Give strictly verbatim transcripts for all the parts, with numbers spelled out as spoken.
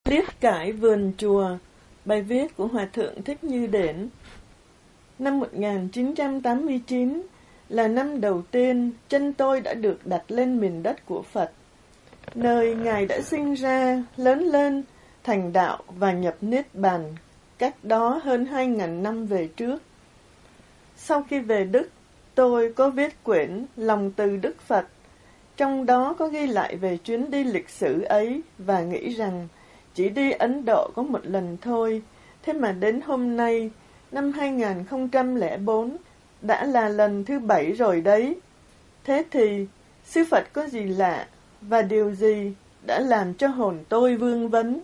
Tiết cải vườn chùa. Bài viết của Hòa Thượng Thích Như Đển. Năm một nghìn chín trăm tám mươi chín là năm đầu tiên chân tôi đã được đặt lên miền đất của Phật, nơi Ngài đã sinh ra, lớn lên, thành đạo và nhập Niết Bàn, cách đó hơn hai nghìn năm về trước. Sau khi về Đức, tôi có viết quyển Lòng từ Đức Phật, trong đó có ghi lại về chuyến đi lịch sử ấy và nghĩ rằng chỉ đi Ấn Độ có một lần thôi, thế mà đến hôm nay, năm hai nghìn không trăm lẻ bốn, đã là lần thứ bảy rồi đấy. Thế thì, sư Phật có gì lạ, và điều gì đã làm cho hồn tôi vương vấn?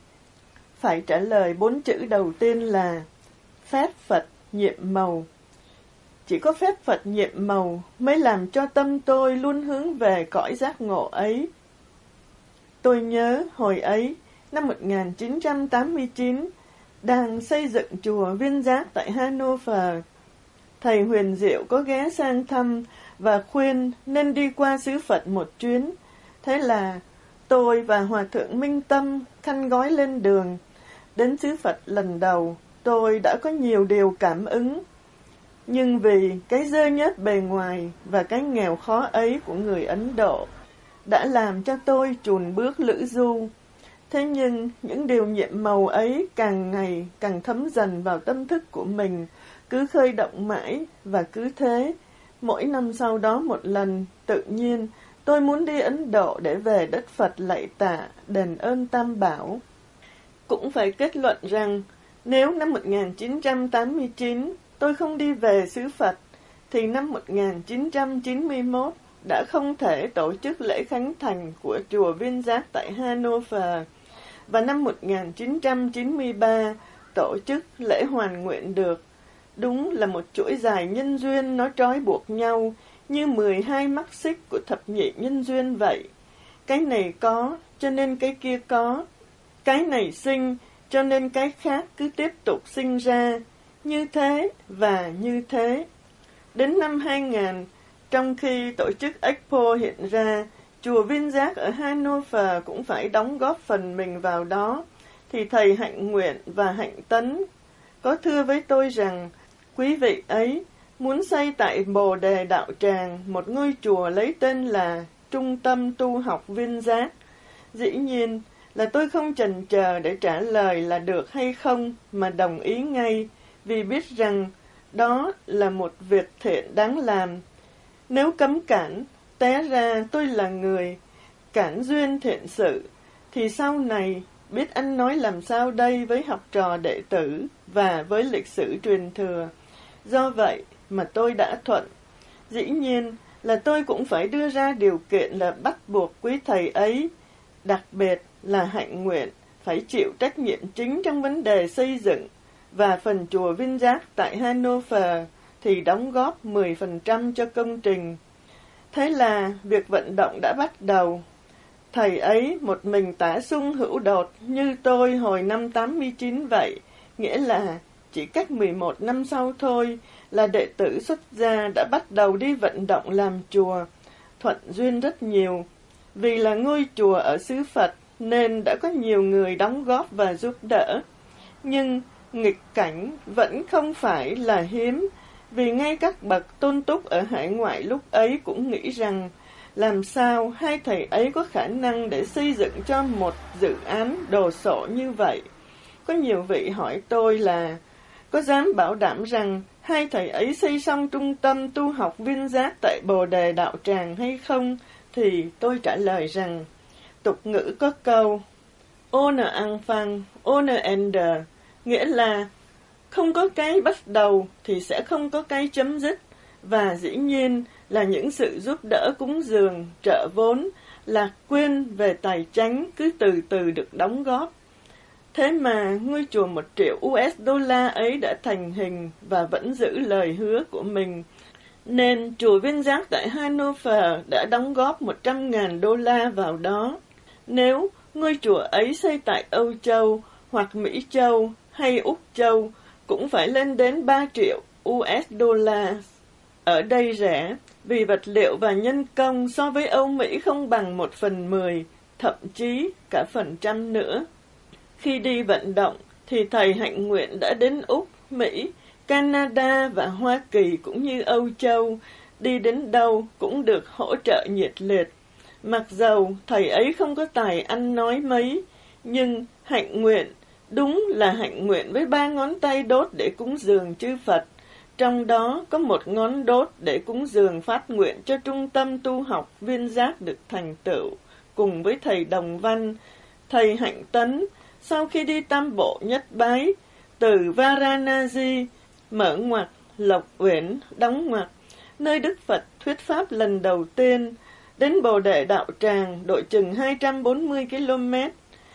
Phải trả lời bốn chữ đầu tiên là phép Phật nhiệm màu. Chỉ có phép Phật nhiệm màu mới làm cho tâm tôi luôn hướng về cõi giác ngộ ấy. Tôi nhớ hồi ấy, năm một nghìn chín trăm tám mươi chín, đang xây dựng chùa Viên Giác tại Hanover. Thầy Huyền Diệu có ghé sang thăm và khuyên nên đi qua xứ Phật một chuyến. Thế là tôi và Hòa Thượng Minh Tâm khăn gói lên đường. Đến xứ Phật lần đầu, tôi đã có nhiều điều cảm ứng. Nhưng vì cái dơ nhớt bề ngoài và cái nghèo khó ấy của người Ấn Độ đã làm cho tôi chùn bước lữ du. Thế nhưng những điều nhiệm màu ấy càng ngày càng thấm dần vào tâm thức của mình, cứ khơi động mãi và cứ thế. Mỗi năm sau đó một lần, tự nhiên tôi muốn đi Ấn Độ để về đất Phật lạy tạ, đền ơn Tam Bảo. Cũng phải kết luận rằng nếu năm một nghìn chín trăm tám mươi chín tôi không đi về xứ Phật, thì năm một nghìn chín trăm chín mươi mốt đã không thể tổ chức lễ khánh thành của chùa Viên Giác tại Hanover, và năm một nghìn chín trăm chín mươi ba tổ chức lễ hoàn nguyện được. Đúng là một chuỗi dài nhân duyên nó trói buộc nhau như mười hai mắc xích của thập nhị nhân duyên vậy. Cái này có, cho nên cái kia có. Cái này sinh, cho nên cái khác cứ tiếp tục sinh ra. Như thế và như thế. Đến năm hai nghìn, trong khi tổ chức Expo hiện ra, chùa Viên Giác ở Hanover cũng phải đóng góp phần mình vào đó, thì thầy Hạnh Nguyện và Hạnh Tấn có thưa với tôi rằng, quý vị ấy muốn xây tại Bồ Đề Đạo Tràng một ngôi chùa lấy tên là Trung tâm Tu học Viên Giác. Dĩ nhiên là tôi không chần chờ để trả lời là được hay không, mà đồng ý ngay, vì biết rằng đó là một việc thiện đáng làm. Nếu cấm cản, té ra tôi là người cản duyên thiện sự, thì sau này biết ăn nói làm sao đây với học trò đệ tử và với lịch sử truyền thừa. Do vậy mà tôi đã thuận. Dĩ nhiên là tôi cũng phải đưa ra điều kiện là bắt buộc quý thầy ấy, đặc biệt là Hạnh Nguyện, phải chịu trách nhiệm chính trong vấn đề xây dựng, và phần chùa Viên Giác tại Hanover thì đóng góp mười phần trăm cho công trình. Thế là việc vận động đã bắt đầu. Thầy ấy một mình tả sung hữu đột như tôi hồi năm tám mươi chín vậy, nghĩa là chỉ cách mười một năm sau thôi là đệ tử xuất gia đã bắt đầu đi vận động làm chùa. Thuận duyên rất nhiều, vì là ngôi chùa ở xứ Phật nên đã có nhiều người đóng góp và giúp đỡ. Nhưng nghịch cảnh vẫn không phải là hiếm, vì ngay các bậc tôn túc ở hải ngoại lúc ấy cũng nghĩ rằng làm sao hai thầy ấy có khả năng để xây dựng cho một dự án đồ sộ như vậy. Có nhiều vị hỏi tôi là có dám bảo đảm rằng hai thầy ấy xây xong trung tâm tu học Viên Giác tại Bồ Đề Đạo Tràng hay không, thì tôi trả lời rằng tục ngữ có câu ohne Anfang, ohne Ende, nghĩa là không có cái bắt đầu thì sẽ không có cái chấm dứt, và dĩ nhiên là những sự giúp đỡ cúng dường, trợ vốn, lạc quyên về tài chánh cứ từ từ được đóng góp. Thế mà ngôi chùa một triệu u ét đô la ấy đã thành hình và vẫn giữ lời hứa của mình, nên chùa Viên Giác tại Hanover đã đóng góp một trăm ngàn đô la vào đó. Nếu ngôi chùa ấy xây tại Âu Châu hoặc Mỹ Châu hay Úc Châu cũng phải lên đến ba triệu u ét đô la. Ở đây rẻ, vì vật liệu và nhân công so với Âu Mỹ không bằng một phần mười, thậm chí cả phần trăm nữa. Khi đi vận động thì thầy Hạnh Nguyện đã đến Úc, Mỹ, Canada và Hoa Kỳ cũng như Âu Châu, đi đến đâu cũng được hỗ trợ nhiệt liệt. Mặc dầu thầy ấy không có tài ăn nói mấy, nhưng Hạnh Nguyện đúng là Hạnh Nguyện với ba ngón tay đốt để cúng dường chư Phật. Trong đó có một ngón đốt để cúng dường phát nguyện cho trung tâm tu học Viên Giác được thành tựu, cùng với thầy Đồng Văn, thầy Hạnh Tấn, sau khi đi Tam Bộ Nhất Bái, từ Varanasi, mở ngoặc, Lộc Uyển, đóng ngoặc, nơi Đức Phật thuyết pháp lần đầu tiên, đến Bồ Đề Đạo Tràng, độ chừng hai trăm bốn mươi ki lô mét,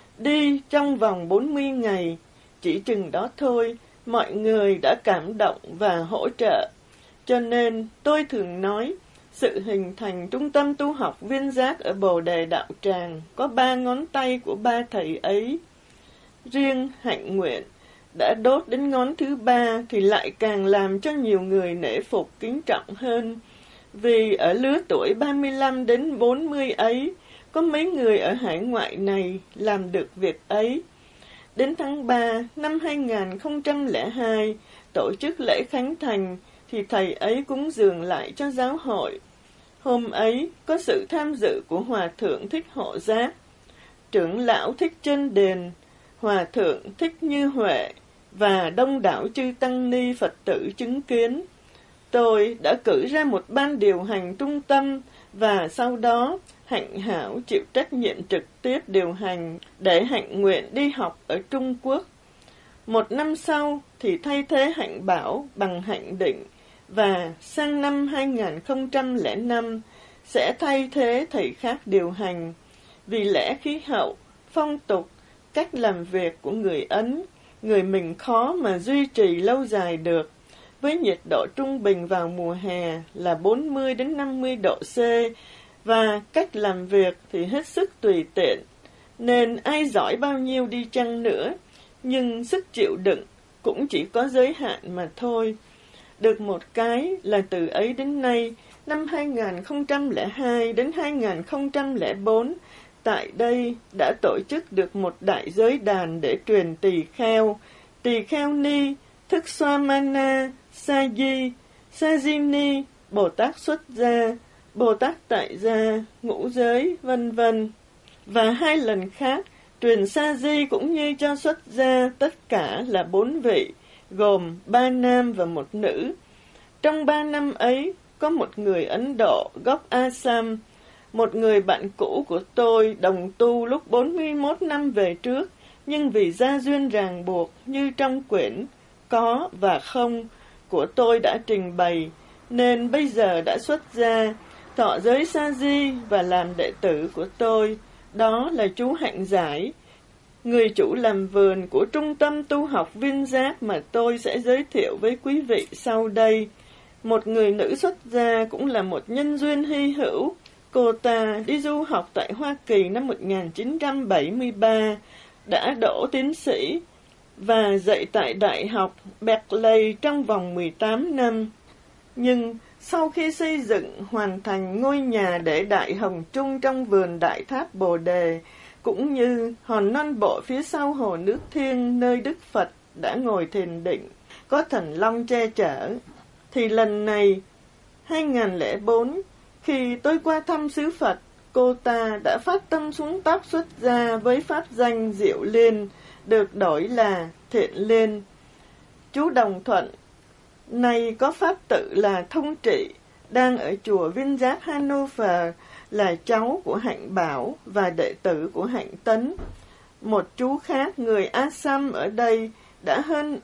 đi trong vòng bốn mươi ngày. Chỉ chừng đó thôi, mọi người đã cảm động và hỗ trợ. Cho nên tôi thường nói, sự hình thành trung tâm tu học Viên Giác ở Bồ Đề Đạo Tràng có ba ngón tay của ba thầy ấy. Riêng Hạnh Nguyện đã đốt đến ngón thứ ba thì lại càng làm cho nhiều người nể phục kính trọng hơn. Vì ở lứa tuổi ba mươi lăm đến bốn mươi ấy, có mấy người ở hải ngoại này làm được việc ấy. Đến tháng ba năm hai nghìn không trăm lẻ hai, tổ chức lễ khánh thành, thì thầy ấy cúng dường lại cho giáo hội. Hôm ấy có sự tham dự của Hòa Thượng Thích Hộ Giác, trưởng lão Thích Chân Đền, Hòa Thượng Thích Như Huệ và đông đảo chư tăng ni Phật tử chứng kiến. Tôi đã cử ra một ban điều hành trung tâm và sau đó Hạnh Hảo chịu trách nhiệm trực tiếp điều hành để Hạnh Nguyện đi học ở Trung Quốc. Một năm sau thì thay thế Hạnh Bảo bằng Hạnh Định, và sang năm hai nghìn không trăm lẻ năm sẽ thay thế thầy khác điều hành. Vì lẽ khí hậu, phong tục, cách làm việc của người Ấn, người mình khó mà duy trì lâu dài được. Với nhiệt độ trung bình vào mùa hè là bốn mươi đến năm mươi độ C, và cách làm việc thì hết sức tùy tiện, nên ai giỏi bao nhiêu đi chăng nữa, nhưng sức chịu đựng cũng chỉ có giới hạn mà thôi. Được một cái là từ ấy đến nay, năm hai nghìn không trăm lẻ hai đến hai nghìn không trăm lẻ bốn, tại đây đã tổ chức được một đại giới đàn để truyền tỳ kheo, tỳ kheo ni, thức xoa mana, sa di, sa di ni, Bồ Tát xuất gia, Bồ Tát tại gia, ngũ giới, vân vân. Và hai lần khác, truyền sa di cũng như cho xuất gia, tất cả là bốn vị, gồm ba nam và một nữ. Trong ba năm ấy, có một người Ấn Độ gốc Assam, một người bạn cũ của tôi đồng tu lúc bốn mươi mốt năm về trước, nhưng vì gia duyên ràng buộc như trong quyển Có và Không của tôi đã trình bày, nên bây giờ đã xuất gia, thọ giới sa di và làm đệ tử của tôi. Đó là chú Hạnh Giải, người chủ làm vườn của trung tâm tu học Viên Giác mà tôi sẽ giới thiệu với quý vị sau đây. Một người nữ xuất gia cũng là một nhân duyên hy hữu. Cô ta đi du học tại Hoa Kỳ năm một nghìn chín trăm bảy mươi ba, đã đỗ tiến sĩ và dạy tại Đại học Berkeley trong vòng mười tám năm. Nhưng sau khi xây dựng hoàn thành ngôi nhà để Đại Hồng Chung trong vườn Đại Tháp Bồ Đề, cũng như hòn non bộ phía sau hồ nước thiêng nơi Đức Phật đã ngồi thiền định, có thần long che chở, thì lần này, hai nghìn không trăm lẻ bốn, khi tôi qua thăm xứ Phật, cô ta đã phát tâm xuống tóc xuất gia với pháp danh Diệu Liên, được đổi là Thiện Liên. Chú Đồng Thuận, này có pháp tự là Thông Trị, đang ở chùa Viên Giác Hanover, là cháu của Hạnh Bảo và đệ tử của Hạnh Tấn. Một chú khác, người Assam ở đây đã hơn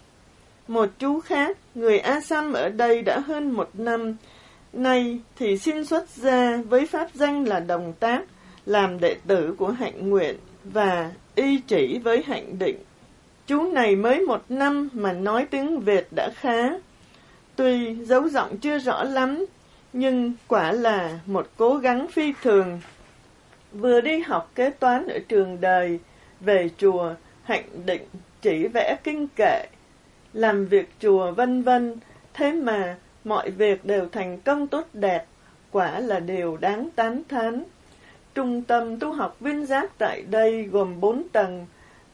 một chú khác, người Assam ở đây đã hơn một năm. Nay thì xin xuất gia với pháp danh là Đồng Tác, làm đệ tử của Hạnh Nguyện và y chỉ với Hạnh Định. Chú này mới một năm mà nói tiếng Việt đã khá. Tuy dấu giọng chưa rõ lắm, nhưng quả là một cố gắng phi thường. Vừa đi học kế toán ở trường đời, về chùa, Hạnh Định chỉ vẽ kinh kệ, làm việc chùa vân vân, thế mà mọi việc đều thành công tốt đẹp, quả là điều đáng tán thán. Trung tâm tu học Viên Giác tại đây gồm bốn tầng.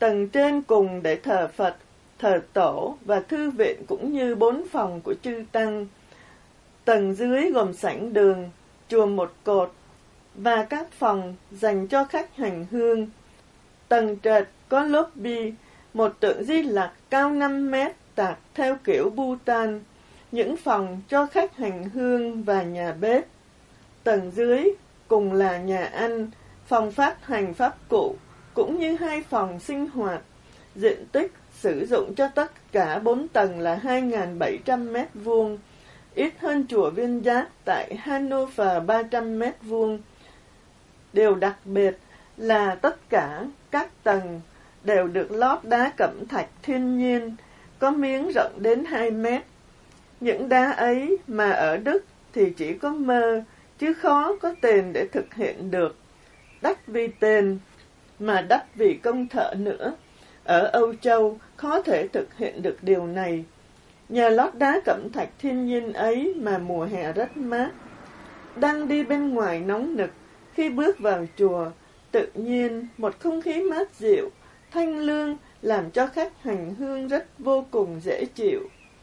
Tầng trên cùng để thờ Phật, thờ tổ và thư viện cũng như bốn phòng của chư tăng. Tầng dưới gồm sảnh đường, chùa một cột và các phòng dành cho khách hành hương. Tầng trệt có lobby, một tượng Di Lặc cao năm mét tạc theo kiểu Bhutan, những phòng cho khách hành hương và nhà bếp. Tầng dưới cùng là nhà ăn, phòng phát hành pháp cụ, cũng như hai phòng sinh hoạt. Diện tích sử dụng cho tất cả bốn tầng là hai nghìn bảy trăm mét vuông, ít hơn chùa Viên Giác tại Hanover ba trăm mét vuông. Điều đặc biệt là tất cả các tầng đều được lót đá cẩm thạch thiên nhiên, có miếng rộng đến hai mét. Những đá ấy mà ở Đức thì chỉ có mơ, chứ khó có tiền để thực hiện được. Đắt vì tiền, mà đắt vì công thợ nữa. Ở Âu Châu khó thể thực hiện được điều này. Nhờ lót đá cẩm thạch thiên nhiên ấy mà mùa hè rất mát. Đang đi bên ngoài nóng nực, khi bước vào chùa, tự nhiên một không khí mát dịu, thanh lương làm cho khách hành hương rất vô cùng dễ chịu.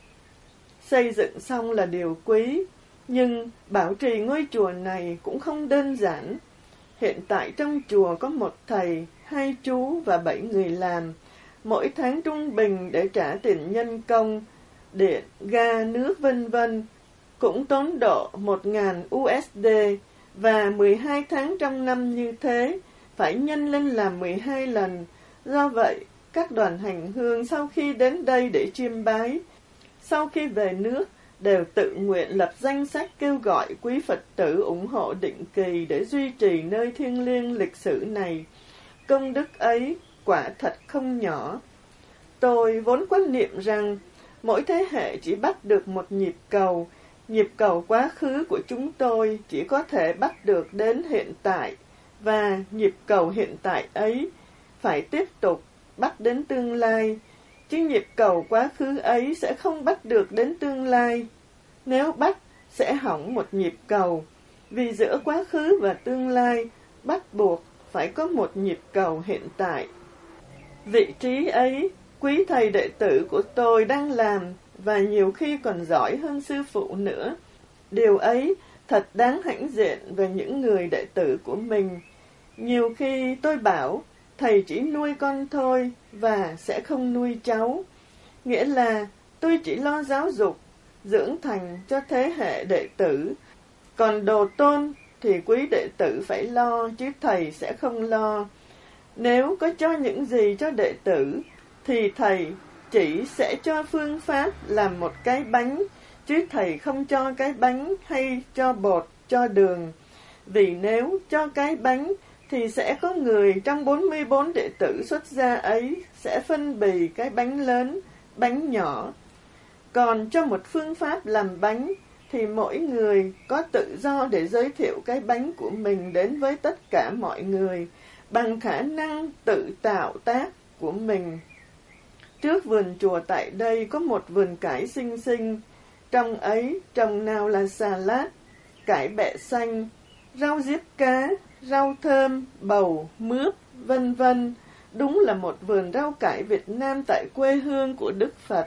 Xây dựng xong là điều quý, nhưng bảo trì ngôi chùa này cũng không đơn giản. Hiện tại trong chùa có một thầy, hai chú và bảy người làm, mỗi tháng trung bình để trả tiền nhân công, điện, ga, nước vân vân cũng tốn độ một nghìn u ét đê, và mười hai tháng trong năm như thế phải nhân lên làm mười hai lần. Do vậy, các đoàn hành hương sau khi đến đây để chiêm bái, sau khi về nước đều tự nguyện lập danh sách kêu gọi quý Phật tử ủng hộ định kỳ để duy trì nơi thiêng liêng lịch sử này. Công đức ấy quả thật không nhỏ. Tôi vốn quan niệm rằng mỗi thế hệ chỉ bắt được một nhịp cầu. Nhịp cầu quá khứ của chúng tôi chỉ có thể bắt được đến hiện tại, và nhịp cầu hiện tại ấy phải tiếp tục bắt đến tương lai, chứ nhịp cầu quá khứ ấy sẽ không bắt được đến tương lai. Nếu bắt, sẽ hỏng một nhịp cầu, vì giữa quá khứ và tương lai bắt buộc phải có một nhịp cầu hiện tại. Vị trí ấy, quý thầy đệ tử của tôi đang làm, và nhiều khi còn giỏi hơn sư phụ nữa. Điều ấy thật đáng hãnh diện về những người đệ tử của mình. Nhiều khi tôi bảo, thầy chỉ nuôi con thôi và sẽ không nuôi cháu. Nghĩa là tôi chỉ lo giáo dục, dưỡng thành cho thế hệ đệ tử. Còn đồ tôn thì quý đệ tử phải lo, chứ thầy sẽ không lo. Nếu có cho những gì cho đệ tử, thì thầy chỉ sẽ cho phương pháp làm một cái bánh, chứ thầy không cho cái bánh hay cho bột, cho đường. Vì nếu cho cái bánh, thì sẽ có người trong bốn mươi bốn đệ tử xuất gia ấy sẽ phân bì cái bánh lớn, bánh nhỏ. Còn cho một phương pháp làm bánh, thì mỗi người có tự do để giới thiệu cái bánh của mình đến với tất cả mọi người, bằng khả năng tự tạo tác của mình. Trước vườn chùa tại đây có một vườn cải xinh xinh, trong ấy trồng nào là xà lát, cải bẹ xanh, rau diếp cá, rau thơm, bầu, mướp, vân vân. Đúng là một vườn rau cải Việt Nam tại quê hương của Đức Phật.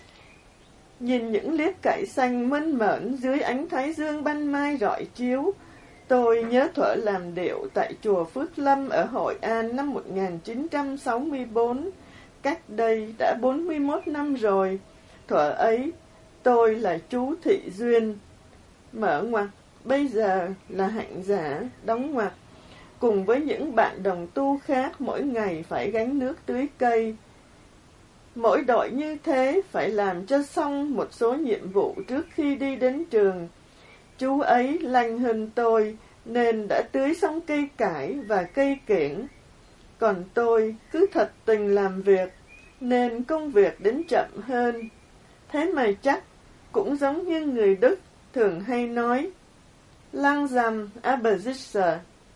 Nhìn những liếp cải xanh mơn mởn dưới ánh thái dương ban mai rọi chiếu, tôi nhớ thuở làm điệu tại chùa Phước Lâm ở Hội An năm một nghìn chín trăm sáu mươi bốn, cách đây đã bốn mươi mốt năm rồi. Thuở ấy, tôi là chú Thị Duyên, mở ngoặc, bây giờ là Hạnh Giả, đóng ngoặc, cùng với những bạn đồng tu khác mỗi ngày phải gánh nước tưới cây. Mỗi đội như thế phải làm cho xong một số nhiệm vụ trước khi đi đến trường. Chú ấy lanh hơn tôi nên đã tưới xong cây cải và cây kiểng. Còn tôi cứ thật tình làm việc nên công việc đến chậm hơn. Thế mà chắc cũng giống như người Đức thường hay nói, langsam aber sicher,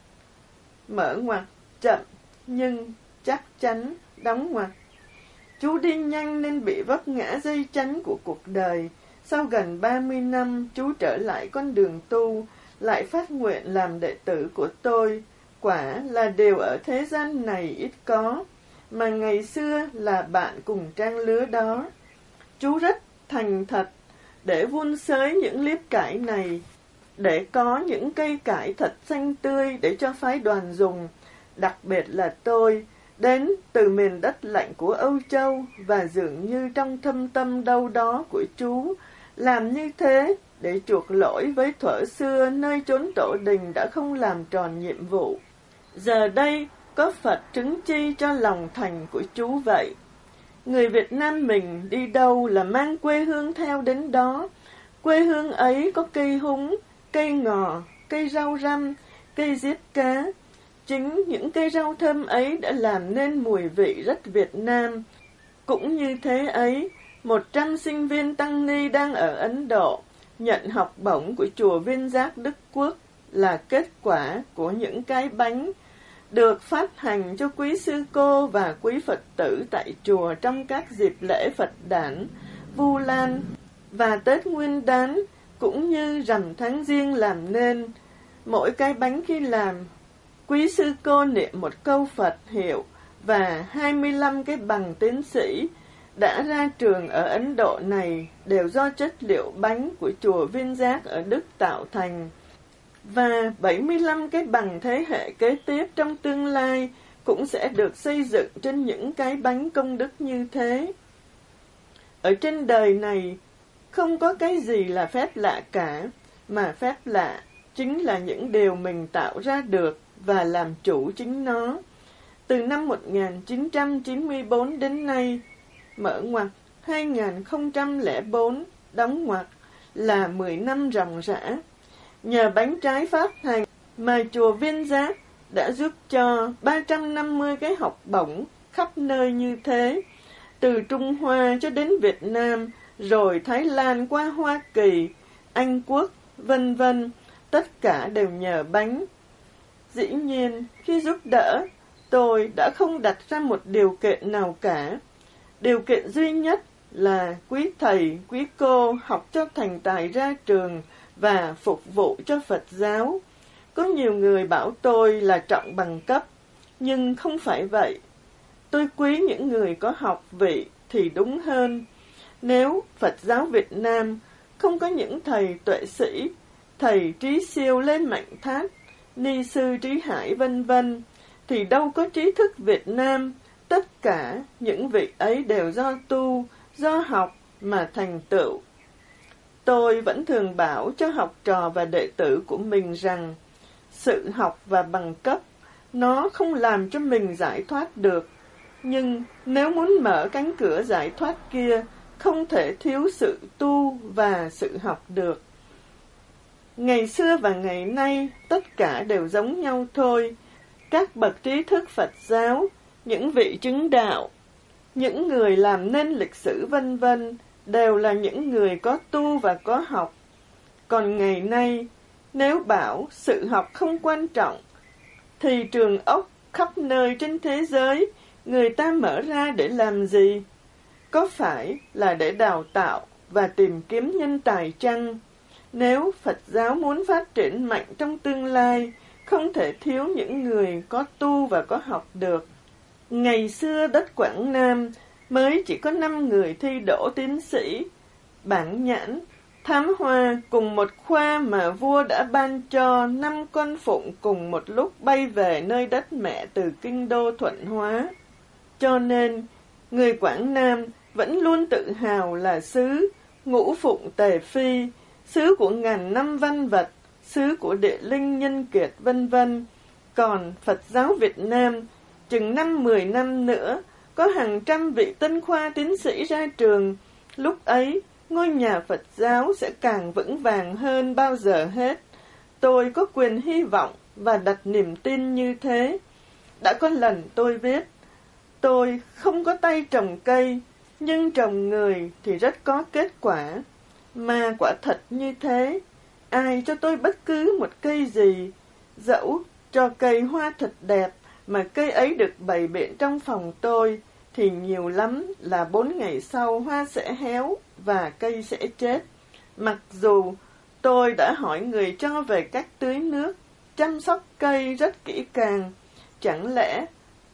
mở ngoặc, chậm nhưng chắc chắn, đóng ngoặc. Chú đi nhanh nên bị vấp ngã dây chánh của cuộc đời. Sau gần ba mươi năm, chú trở lại con đường tu, lại phát nguyện làm đệ tử của tôi. Quả là điều ở thế gian này ít có, mà ngày xưa là bạn cùng trang lứa đó. Chú rất thành thật để vun xới những liếp cải này, để có những cây cải thật xanh tươi để cho phái đoàn dùng. Đặc biệt là tôi, đến từ miền đất lạnh của Âu Châu, và dường như trong thâm tâm đâu đó của chú, làm như thế để chuộc lỗi với thuở xưa nơi chốn tổ đình đã không làm tròn nhiệm vụ. Giờ đây có Phật chứng chi cho lòng thành của chú vậy. Người Việt Nam mình đi đâu là mang quê hương theo đến đó. Quê hương ấy có cây húng, cây ngò, cây rau răm, cây diếp cá. Chính những cây rau thơm ấy đã làm nên mùi vị rất Việt Nam. Cũng như thế ấy, một trăm sinh viên tăng ni đang ở Ấn Độ nhận học bổng của chùa Viên Giác Đức Quốc là kết quả của những cái bánh được phát hành cho quý sư cô và quý Phật tử tại chùa trong các dịp lễ Phật đản, Vu Lan và Tết Nguyên Đán, cũng như rằm tháng Giêng làm nên. Mỗi cái bánh khi làm, quý sư cô niệm một câu Phật hiệu và hai mươi lăm cái bằng tiến sĩ đã ra trường ở Ấn Độ này đều do chất liệu bánh của chùa Viên Giác ở Đức tạo thành. Và bảy mươi lăm cái bằng thế hệ kế tiếp trong tương lai cũng sẽ được xây dựng trên những cái bánh công đức như thế. Ở trên đời này, không có cái gì là phép lạ cả, mà phép lạ chính là những điều mình tạo ra được và làm chủ chính nó. Từ năm một nghìn chín trăm chín mươi tư đến nay, mở ngoặc hai nghìn không trăm lẻ bốn, đóng ngoặc là mười năm ròng rã. Nhờ bánh trái phát hành mà chùa Viên Giác đã giúp cho ba trăm năm mươi cái học bổng khắp nơi như thế, từ Trung Hoa cho đến Việt Nam, rồi Thái Lan qua Hoa Kỳ, Anh Quốc, vân vân, tất cả đều nhờ bánh. Dĩ nhiên, khi giúp đỡ, tôi đã không đặt ra một điều kiện nào cả. Điều kiện duy nhất là quý thầy, quý cô học cho thành tài ra trường và phục vụ cho Phật giáo. Có nhiều người bảo tôi là trọng bằng cấp, nhưng không phải vậy. Tôi quý những người có học vị thì đúng hơn. Nếu Phật giáo Việt Nam không có những thầy tuệ sĩ, thầy Trí Siêu Lê Mạnh Thát, ni sư Trí Hải vân vân, thì đâu có trí thức Việt Nam. Tất cả những vị ấy đều do tu, do học mà thành tựu. Tôi vẫn thường bảo cho học trò và đệ tử của mình rằng sự học và bằng cấp nó không làm cho mình giải thoát được, nhưng nếu muốn mở cánh cửa giải thoát kia, không thể thiếu sự tu và sự học được. Ngày xưa và ngày nay, tất cả đều giống nhau thôi. Các bậc trí thức Phật giáo, những vị chứng đạo, những người làm nên lịch sử vân vân, đều là những người có tu và có học. Còn ngày nay, nếu bảo sự học không quan trọng, thì trường ốc khắp nơi trên thế giới người ta mở ra để làm gì? Có phải là để đào tạo và tìm kiếm nhân tài chăng? Nếu Phật giáo muốn phát triển mạnh trong tương lai, không thể thiếu những người có tu và có học được. Ngày xưa đất Quảng Nam mới chỉ có năm người thi đỗ tiến sĩ. Bản Nhãn, Thám Hoa cùng một khoa mà vua đã ban cho năm con phụng cùng một lúc bay về nơi đất mẹ từ kinh đô Thuận Hóa. Cho nên, người Quảng Nam vẫn luôn tự hào là xứ ngũ phụng tề phi, xứ của ngàn năm văn vật, xứ của địa linh nhân kiệt vân vân. Còn Phật giáo Việt Nam, chừng năm mười năm nữa, có hàng trăm vị tân khoa tiến sĩ ra trường. Lúc ấy, ngôi nhà Phật giáo sẽ càng vững vàng hơn bao giờ hết. Tôi có quyền hy vọng và đặt niềm tin như thế. Đã có lần tôi viết, tôi không có tay trồng cây, nhưng trồng người thì rất có kết quả. Mà quả thật như thế, ai cho tôi bất cứ một cây gì, dẫu cho cây hoa thật đẹp, mà cây ấy được bày biện trong phòng tôi, thì nhiều lắm là bốn ngày sau hoa sẽ héo và cây sẽ chết. Mặc dù tôi đã hỏi người cho về cách tưới nước, chăm sóc cây rất kỹ càng, chẳng lẽ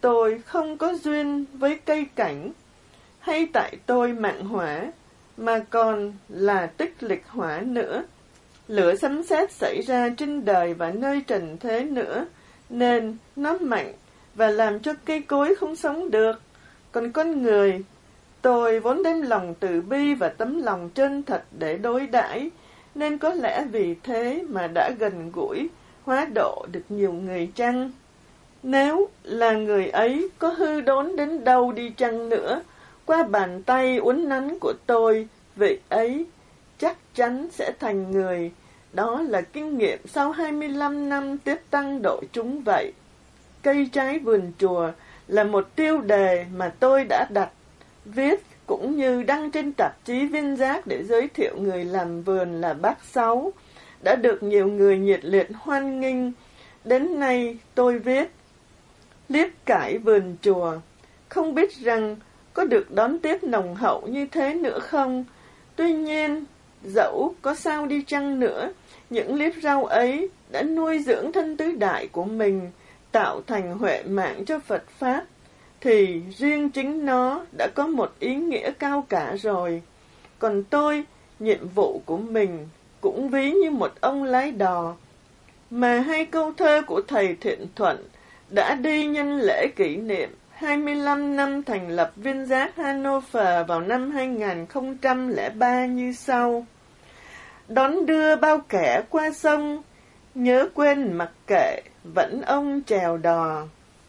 tôi không có duyên với cây cảnh, hay tại tôi mạng hỏa, mà còn là tích lịch hỏa nữa. Lửa sấm sét xảy ra trên đời và nơi trần thế nữa, nên nó mạnh và làm cho cây cối không sống được. Còn con người, tôi vốn đem lòng từ bi và tấm lòng chân thật để đối đãi, nên có lẽ vì thế mà đã gần gũi, hóa độ được nhiều người chăng? Nếu là người ấy có hư đốn đến đâu đi chăng nữa, qua bàn tay uốn nắn của tôi, vị ấy chắc chắn sẽ thành người. Đó là kinh nghiệm sau hai mươi lăm năm tiếp tăng độ chúng vậy. Cây trái vườn chùa là một tiêu đề mà tôi đã đặt, viết cũng như đăng trên tạp chí Viên Giác để giới thiệu người làm vườn là bác Sáu, đã được nhiều người nhiệt liệt hoan nghênh. Đến nay tôi viết liếp cải vườn chùa, không biết rằng có được đón tiếp nồng hậu như thế nữa không. Tuy nhiên, dẫu có sao đi chăng nữa, những liếp rau ấy đã nuôi dưỡng thân tứ đại của mình, tạo thành huệ mạng cho Phật Pháp, thì riêng chính nó đã có một ý nghĩa cao cả rồi. Còn tôi, nhiệm vụ của mình cũng ví như một ông lái đò, mà hai câu thơ của thầy Thiện Thuận đã đi nhân lễ kỷ niệm hai mươi lăm năm thành lập Viên Giác Hanover vào năm hai nghìn không trăm lẻ ba như sau. Đón đưa bao kẻ qua sông, nhớ quên mặc kệ, vẫn ông chèo đò.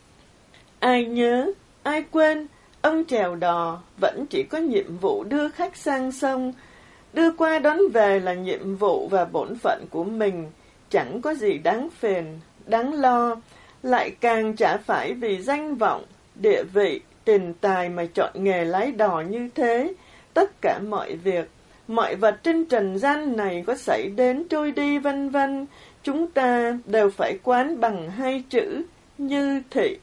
Ai nhớ, ai quên, ông chèo đò vẫn chỉ có nhiệm vụ đưa khách sang sông. Đưa qua đón về là nhiệm vụ và bổn phận của mình, chẳng có gì đáng phiền, đáng lo, lại càng chả phải vì danh vọng, địa vị, tiền tài mà chọn nghề lái đò như thế. Tất cả mọi việc, mọi vật trên trần gian này có xảy đến trôi đi vân vân, chúng ta đều phải quán bằng hai chữ như thị.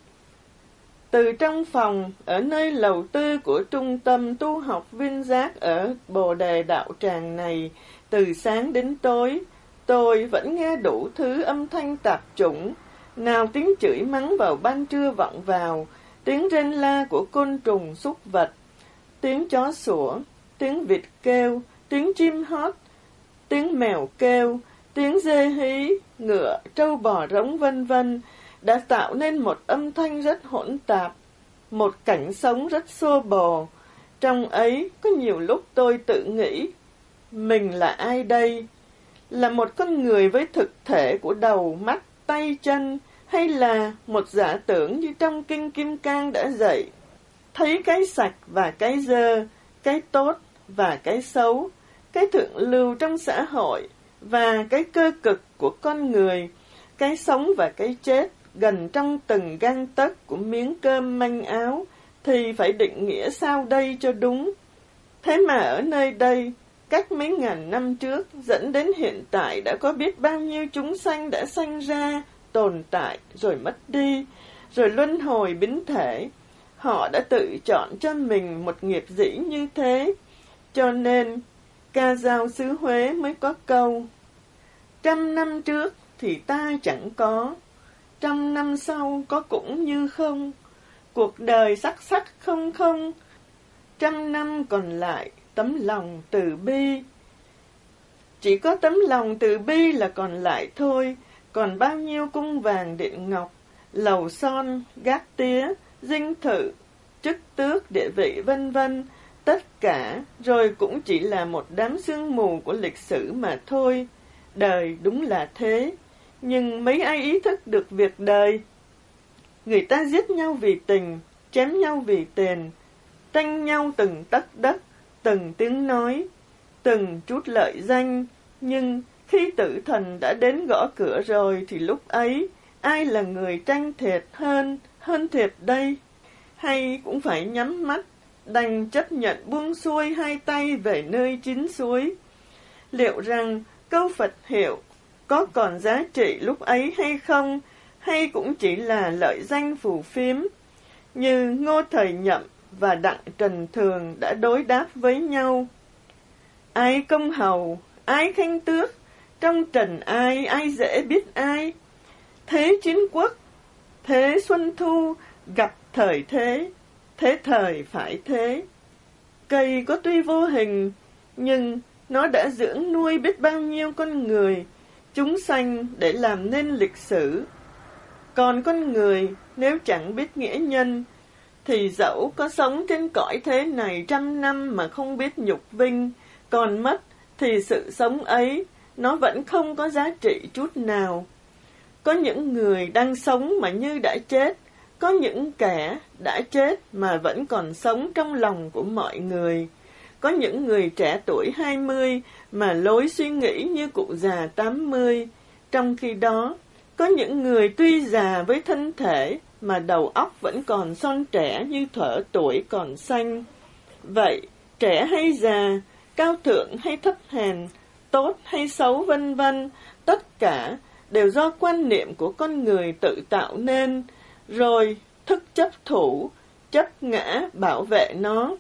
Từ trong phòng, ở nơi lầu tư của trung tâm tu học Viên Giác ở Bồ Đề Đạo Tràng này, từ sáng đến tối, tôi vẫn nghe đủ thứ âm thanh tạp chủng, nào tiếng chửi mắng vào ban trưa vọng vào, tiếng rên la của côn trùng súc vật, tiếng chó sủa, tiếng vịt kêu, tiếng chim hót, tiếng mèo kêu, tiếng dê hí, ngựa, trâu bò rống vân vân, đã tạo nên một âm thanh rất hỗn tạp, một cảnh sống rất xô bồ. Trong ấy có nhiều lúc tôi tự nghĩ, mình là ai đây? Là một con người với thực thể của đầu, mắt, tay, chân, hay là một giả tưởng như trong Kinh Kim Cang đã dạy, thấy cái sạch và cái dơ, cái tốt và cái xấu, cái thượng lưu trong xã hội và cái cơ cực của con người, cái sống và cái chết gần trong từng gang tấc của miếng cơm manh áo, thì phải định nghĩa sao đây cho đúng. Thế mà ở nơi đây, cách mấy ngàn năm trước dẫn đến hiện tại đã có biết bao nhiêu chúng sanh đã sanh ra, tồn tại, rồi mất đi, rồi luân hồi biến thể. Họ đã tự chọn cho mình một nghiệp dĩ như thế, cho nên ca dao xứ Huế mới có câu: trăm năm trước thì ta chẳng có, trăm năm sau có cũng như không. Cuộc đời sắc sắc không không, trăm năm còn lại tấm lòng từ bi. Chỉ có tấm lòng từ bi là còn lại thôi, còn bao nhiêu cung vàng điện ngọc, lầu son, gác tía, dinh thự, chức tước, địa vị vân vân, tất cả rồi cũng chỉ là một đám sương mù của lịch sử mà thôi. Đời đúng là thế, nhưng mấy ai ý thức được việc đời. Người ta giết nhau vì tình, chém nhau vì tiền, tranh nhau từng tấc đất, từng tiếng nói, từng chút lợi danh, nhưng khi tử thần đã đến gõ cửa rồi thì lúc ấy ai là người tranh thiệt hơn, hơn thiệt đây? Hay cũng phải nhắm mắt, đành chấp nhận buông xuôi hai tay về nơi chín suối. Liệu rằng câu Phật hiệu có còn giá trị lúc ấy hay không, hay cũng chỉ là lợi danh phù phiếm, như Ngô Thời Nhậm và Đặng Trần Thường đã đối đáp với nhau? Ai công hầu, ai khanh tước, trong trần ai, ai dễ biết ai? Thế chiến quốc, thế xuân thu, gặp thời thế, thế thời phải thế. Cây có tuy vô hình, nhưng nó đã dưỡng nuôi biết bao nhiêu con người, chúng sanh để làm nên lịch sử. Còn con người, nếu chẳng biết nghĩa nhân, thì dẫu có sống trên cõi thế này trăm năm mà không biết nhục vinh, còn mất thì sự sống ấy, nó vẫn không có giá trị chút nào. Có những người đang sống mà như đã chết, có những kẻ đã chết mà vẫn còn sống trong lòng của mọi người. Có những người trẻ tuổi hai mươi mà lối suy nghĩ như cụ già tám mươi. Trong khi đó, có những người tuy già với thân thể mà đầu óc vẫn còn son trẻ như thuở tuổi còn xanh. Vậy, trẻ hay già, cao thượng hay thấp hèn, tốt hay xấu vân vân, tất cả đều do quan niệm của con người tự tạo nên, rồi thức chấp thủ, chấp ngã bảo vệ nó.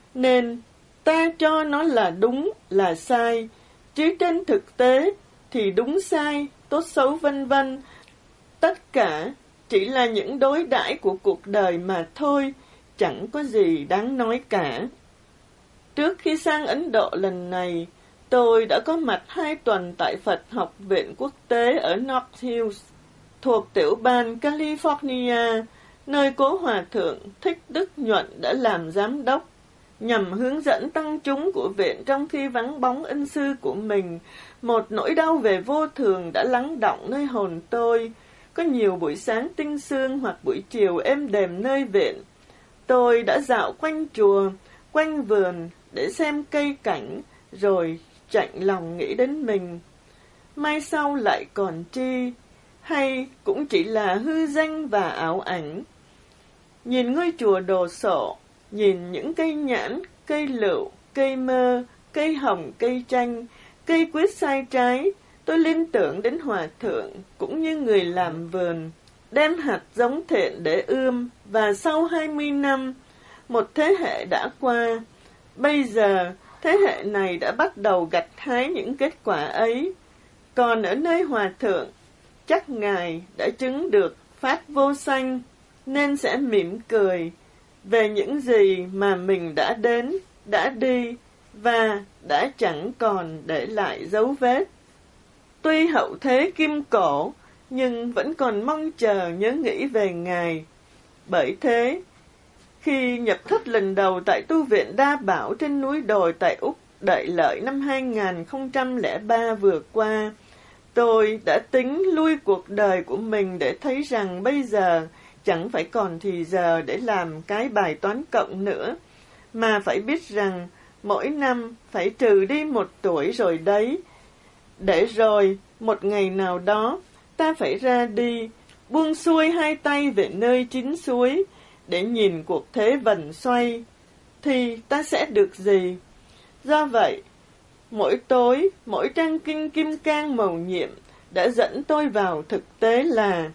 Nên ta cho nó là đúng, là sai, chứ trên thực tế thì đúng sai, tốt xấu vân vân, tất cả chỉ là những đối đãi của cuộc đời mà thôi, chẳng có gì đáng nói cả. Trước khi sang Ấn Độ lần này, tôi đã có mặt hai tuần tại Phật học viện quốc tế ở North Hills, thuộc tiểu bang California, nơi cố hòa thượng Thích Đức Nhuận đã làm giám đốc, nhằm hướng dẫn tăng chúng của viện trong khi vắng bóng ân sư của mình. Một nỗi đau về vô thường đã lắng đọng nơi hồn tôi. Có nhiều buổi sáng tinh sương hoặc buổi chiều êm đềm nơi viện, tôi đã dạo quanh chùa, quanh vườn để xem cây cảnh, rồi chạnh lòng nghĩ đến mình. Mai sau lại còn chi, hay cũng chỉ là hư danh và ảo ảnh. Nhìn ngôi chùa đồ sộ, nhìn những cây nhãn, cây lựu, cây mơ, cây hồng, cây chanh, cây quyết sai trái, tôi liên tưởng đến hòa thượng cũng như người làm vườn, đem hạt giống thiện để ươm, và sau hai mươi năm, một thế hệ đã qua. Bây giờ, thế hệ này đã bắt đầu gặt hái những kết quả ấy. Còn ở nơi hòa thượng, chắc Ngài đã chứng được pháp vô sanh, nên sẽ mỉm cười về những gì mà mình đã đến, đã đi, và đã chẳng còn để lại dấu vết. Tuy hậu thế kim cổ, nhưng vẫn còn mong chờ nhớ nghĩ về Ngài. Bởi thế, khi nhập thất lần đầu tại tu viện Đa Bảo trên núi đồi tại Úc Đại Lợi năm hai nghìn không trăm lẻ ba vừa qua, tôi đã tính lui cuộc đời của mình để thấy rằng bây giờ chẳng phải còn thì giờ để làm cái bài toán cộng nữa, mà phải biết rằng mỗi năm phải trừ đi một tuổi rồi đấy, để rồi một ngày nào đó ta phải ra đi, buông xuôi hai tay về nơi chín suối, để nhìn cuộc thế vần xoay, thì ta sẽ được gì? Do vậy, mỗi tối, mỗi trang kinh kim cang mầu nhiệm đã dẫn tôi vào thực tế là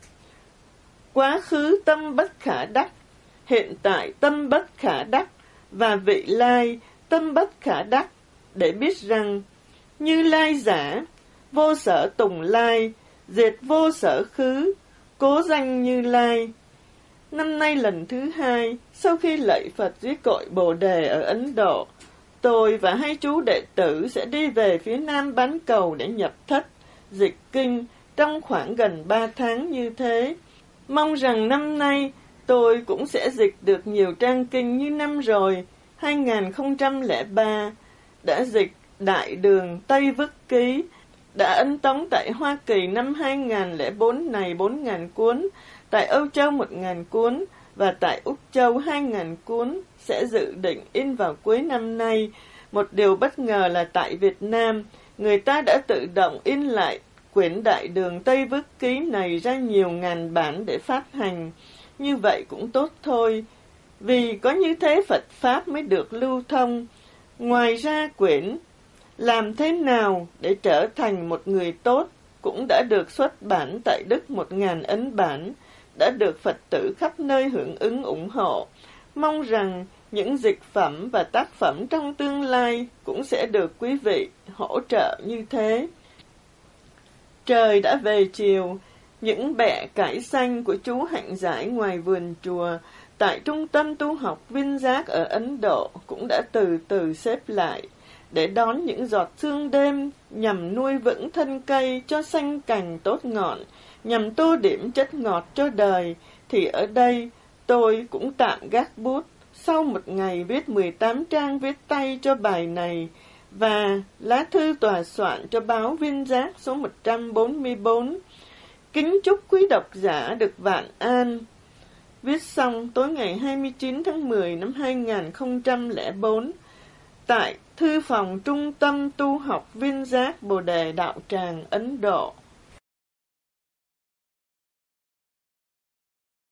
quá khứ tâm bất khả đắc, hiện tại tâm bất khả đắc, và vị lai tâm bất khả đắc, để biết rằng Như Lai giả, vô sở tùng lai, diệt vô sở khứ, cố danh Như Lai. Năm nay lần thứ hai, sau khi lạy Phật dưới cội Bồ Đề ở Ấn Độ, tôi và hai chú đệ tử sẽ đi về phía Nam Bán Cầu để nhập thất, dịch kinh trong khoảng gần ba tháng như thế. Mong rằng năm nay tôi cũng sẽ dịch được nhiều trang kinh như năm rồi, hai nghìn không trăm lẻ ba, đã dịch Đại Đường Tây Vức Ký, đã ấn tống tại Hoa Kỳ năm hai nghìn không trăm lẻ bốn này bốn nghìn cuốn, tại Âu Châu một nghìn cuốn, và tại Úc Châu hai nghìn cuốn, sẽ dự định in vào cuối năm nay. Một điều bất ngờ là tại Việt Nam, người ta đã tự động in lại quyển Đại Đường Tây Vức Ký này ra nhiều ngàn bản để phát hành. Như vậy cũng tốt thôi, vì có như thế Phật Pháp mới được lưu thông. Ngoài ra quyển Làm Thế Nào để Trở Thành Một Người Tốt cũng đã được xuất bản tại Đức một nghìn ấn bản, đã được Phật tử khắp nơi hưởng ứng ủng hộ. Mong rằng những dịch phẩm và tác phẩm trong tương lai cũng sẽ được quý vị hỗ trợ như thế. Trời đã về chiều, những bẹ cải xanh của chú Hạnh Giải ngoài vườn chùa tại trung tâm tu học Vinh Giác ở Ấn Độ cũng đã từ từ xếp lại để đón những giọt sương đêm, nhằm nuôi vững thân cây cho xanh cành tốt ngọn, nhằm tô điểm chất ngọt cho đời. Thì ở đây tôi cũng tạm gác bút sau một ngày viết mười tám trang viết tay cho bài này và lá thư tòa soạn cho báo Vinh Giác số một trăm bốn mươi bốn. Kính chúc quý độc giả được vạn an. Viết xong tối ngày hai mươi chín tháng mười năm hai nghìn không trăm lẻ bốn tại thư phòng Trung tâm Tu học Vinh Giác, Bồ Đề, Đạo Tràng, Ấn Độ.